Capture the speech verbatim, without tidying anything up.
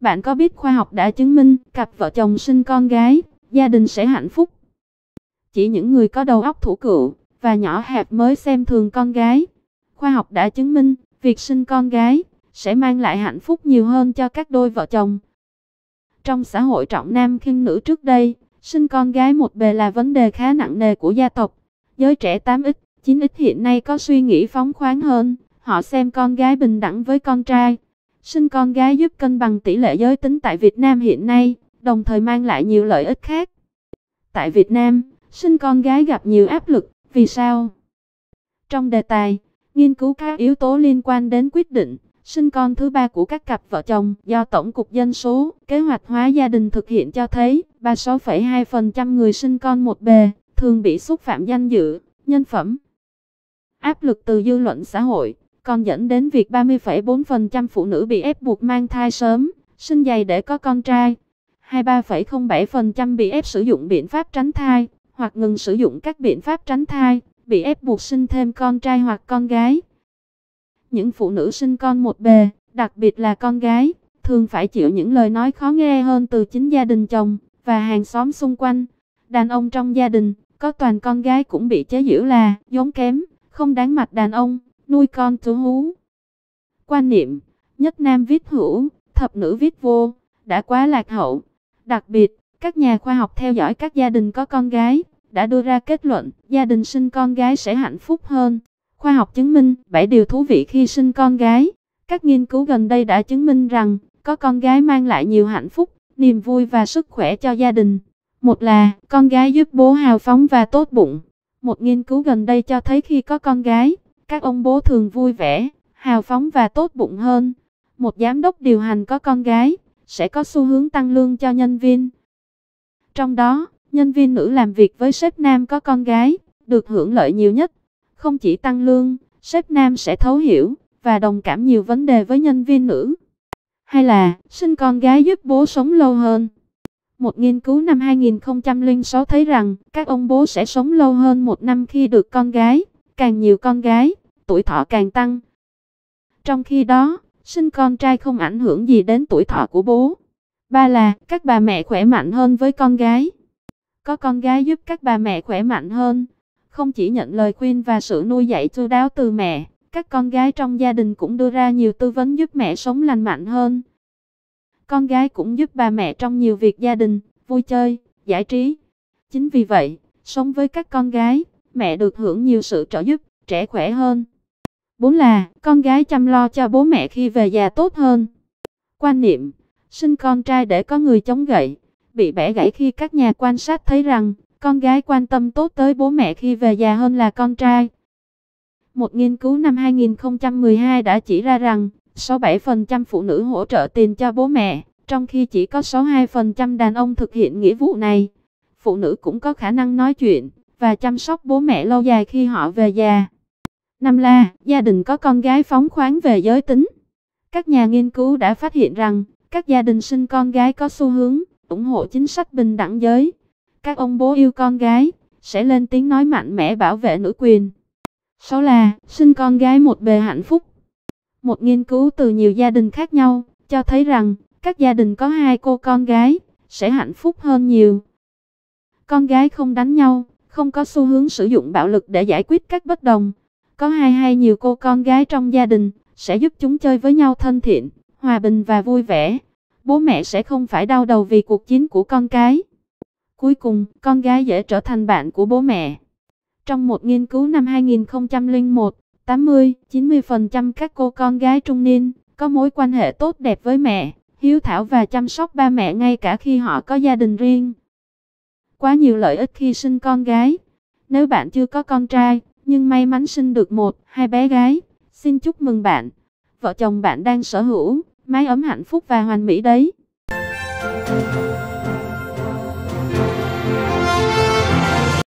Bạn có biết khoa học đã chứng minh cặp vợ chồng sinh con gái, gia đình sẽ hạnh phúc? Chỉ những người có đầu óc thủ cựu và nhỏ hẹp mới xem thường con gái. Khoa học đã chứng minh việc sinh con gái sẽ mang lại hạnh phúc nhiều hơn cho các đôi vợ chồng. Trong xã hội trọng nam khinh nữ trước đây, sinh con gái một bề là vấn đề khá nặng nề của gia tộc. Giới trẻ tám x, chín x hiện nay có suy nghĩ phóng khoáng hơn, họ xem con gái bình đẳng với con trai. Sinh con gái giúp cân bằng tỷ lệ giới tính tại Việt Nam hiện nay, đồng thời mang lại nhiều lợi ích khác. Tại Việt Nam, sinh con gái gặp nhiều áp lực, vì sao? Trong đề tài, nghiên cứu các yếu tố liên quan đến quyết định sinh con thứ ba của các cặp vợ chồng do Tổng cục Dân số, Kế hoạch hóa gia đình thực hiện cho thấy, ba mươi sáu phẩy hai phần trăm người sinh con một bề, thường bị xúc phạm danh dự, nhân phẩm. Áp lực từ dư luận xã hội còn dẫn đến việc ba mươi phẩy bốn phần trăm phụ nữ bị ép buộc mang thai sớm, sinh dày để có con trai. hai mươi ba phẩy không bảy phần trăm bị ép sử dụng biện pháp tránh thai, hoặc ngừng sử dụng các biện pháp tránh thai, bị ép buộc sinh thêm con trai hoặc con gái. Những phụ nữ sinh con một bề, đặc biệt là con gái, thường phải chịu những lời nói khó nghe hơn từ chính gia đình chồng và hàng xóm xung quanh. Đàn ông trong gia đình, có toàn con gái cũng bị chế giễu là giống kém, không đáng mặt đàn ông, nuôi con chú hú. Quan niệm, nhất nam viết hữu, thập nữ viết vô, đã quá lạc hậu. Đặc biệt, các nhà khoa học theo dõi các gia đình có con gái, đã đưa ra kết luận gia đình sinh con gái sẽ hạnh phúc hơn. Khoa học chứng minh bảy điều thú vị khi sinh con gái. Các nghiên cứu gần đây đã chứng minh rằng có con gái mang lại nhiều hạnh phúc, niềm vui và sức khỏe cho gia đình. Một là con gái giúp bố hào phóng và tốt bụng. Một nghiên cứu gần đây cho thấy khi có con gái, các ông bố thường vui vẻ, hào phóng và tốt bụng hơn. Một giám đốc điều hành có con gái sẽ có xu hướng tăng lương cho nhân viên. Trong đó, nhân viên nữ làm việc với sếp nam có con gái, được hưởng lợi nhiều nhất. Không chỉ tăng lương, sếp nam sẽ thấu hiểu và đồng cảm nhiều vấn đề với nhân viên nữ. Hay là, sinh con gái giúp bố sống lâu hơn. Một nghiên cứu năm hai nghìn không trăm lẻ sáu thấy rằng, các ông bố sẽ sống lâu hơn một năm khi được con gái. Càng nhiều con gái, tuổi thọ càng tăng. Trong khi đó, sinh con trai không ảnh hưởng gì đến tuổi thọ của bố. Ba là, các bà mẹ khỏe mạnh hơn với con gái. Có con gái giúp các bà mẹ khỏe mạnh hơn. Không chỉ nhận lời khuyên và sự nuôi dạy chu đáo từ mẹ, các con gái trong gia đình cũng đưa ra nhiều tư vấn giúp mẹ sống lành mạnh hơn. Con gái cũng giúp bà mẹ trong nhiều việc gia đình, vui chơi, giải trí. Chính vì vậy, sống với các con gái, mẹ được hưởng nhiều sự trợ giúp, trẻ khỏe hơn. Bốn là, con gái chăm lo cho bố mẹ khi về già tốt hơn. Quan niệm, sinh con trai để có người chống gậy, bị bẻ gãy khi các nhà quan sát thấy rằng, con gái quan tâm tốt tới bố mẹ khi về già hơn là con trai. Một nghiên cứu năm hai nghìn không trăm mười hai đã chỉ ra rằng, sáu mươi bảy phần trăm phụ nữ hỗ trợ tiền cho bố mẹ, trong khi chỉ có sáu mươi hai phần trăm đàn ông thực hiện nghĩa vụ này. Phụ nữ cũng có khả năng nói chuyện và chăm sóc bố mẹ lâu dài khi họ về già. Năm là, gia đình có con gái phóng khoáng về giới tính. Các nhà nghiên cứu đã phát hiện rằng, các gia đình sinh con gái có xu hướng ủng hộ chính sách bình đẳng giới. Các ông bố yêu con gái sẽ lên tiếng nói mạnh mẽ bảo vệ nữ quyền. Sáu là, sinh con gái một bề hạnh phúc. Một nghiên cứu từ nhiều gia đình khác nhau cho thấy rằng, các gia đình có hai cô con gái sẽ hạnh phúc hơn nhiều. Con gái không đánh nhau, không có xu hướng sử dụng bạo lực để giải quyết các bất đồng. Có hai hay nhiều cô con gái trong gia đình sẽ giúp chúng chơi với nhau thân thiện, hòa bình và vui vẻ. Bố mẹ sẽ không phải đau đầu vì cuộc chiến của con cái. Cuối cùng, con gái dễ trở thành bạn của bố mẹ. Trong một nghiên cứu năm hai nghìn không trăm lẻ một, tám mươi đến chín mươi phần trăm các cô con gái trung niên có mối quan hệ tốt đẹp với mẹ, hiếu thảo và chăm sóc ba mẹ ngay cả khi họ có gia đình riêng. Quá nhiều lợi ích khi sinh con gái. Nếu bạn chưa có con trai, nhưng may mắn sinh được một, hai bé gái, xin chúc mừng bạn. Vợ chồng bạn đang sở hữu mái ấm hạnh phúc và hoàn mỹ đấy.